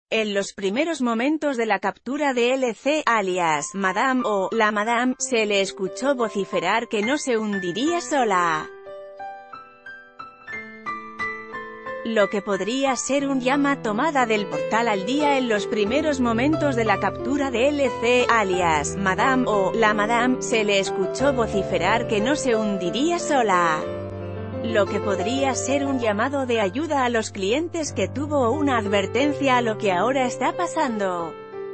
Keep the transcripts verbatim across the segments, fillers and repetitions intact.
En los primeros momentos de la captura de L C, alias Madame o la Madame, se le escuchó vociferar que no se hundiría sola. Lo que podría ser un llama tomada del portal al día. En los primeros momentos de la captura de L C, alias Madame o la Madame, se le escuchó vociferar que no se hundiría sola. Lo que podría ser un llamado de ayuda a los clientes que tuvo una advertencia a lo que ahora está pasando.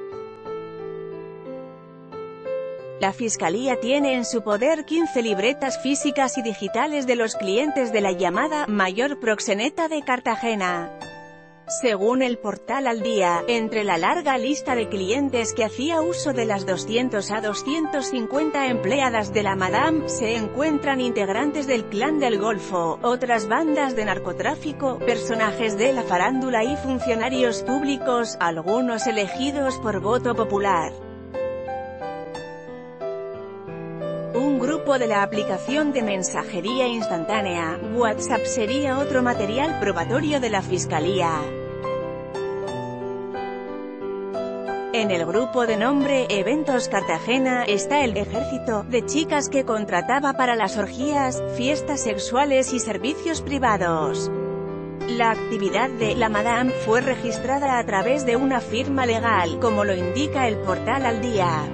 La Fiscalía tiene en su poder quince libretas físicas y digitales de los clientes de la llamada Mayor Proxeneta de Cartagena. Según el portal Al Día, entre la larga lista de clientes que hacía uso de las doscientas a doscientas cincuenta empleadas de la Madame, se encuentran integrantes del Clan del Golfo, otras bandas de narcotráfico, personajes de la farándula y funcionarios públicos, algunos elegidos por voto popular. Un grupo de la aplicación de mensajería instantánea, WhatsApp, sería otro material probatorio de la Fiscalía. En el grupo de nombre Eventos Cartagena está el ejército de chicas que contrataba para las orgías, fiestas sexuales y servicios privados. La actividad de la Madame fue registrada a través de una firma legal, como lo indica el portal Al Día.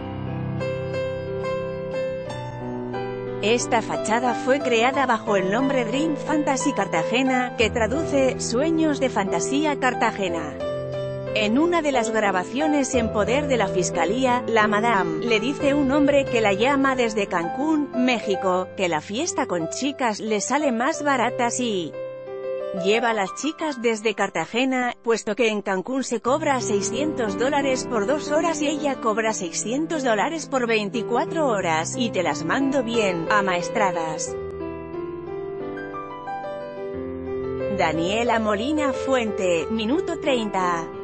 Esta fachada fue creada bajo el nombre Dream Fantasy Cartagena, que traduce «Sueños de Fantasía Cartagena». En una de las grabaciones en poder de la Fiscalía, la Madame le dice a un hombre que la llama desde Cancún, México, que la fiesta con chicas le sale más barata si lleva a las chicas desde Cartagena, puesto que en Cancún se cobra seiscientos dólares por dos horas y ella cobra seiscientos dólares por veinticuatro horas, y te las mando bien, amaestradas. Daniela Molina Fuente, Minuto treinta.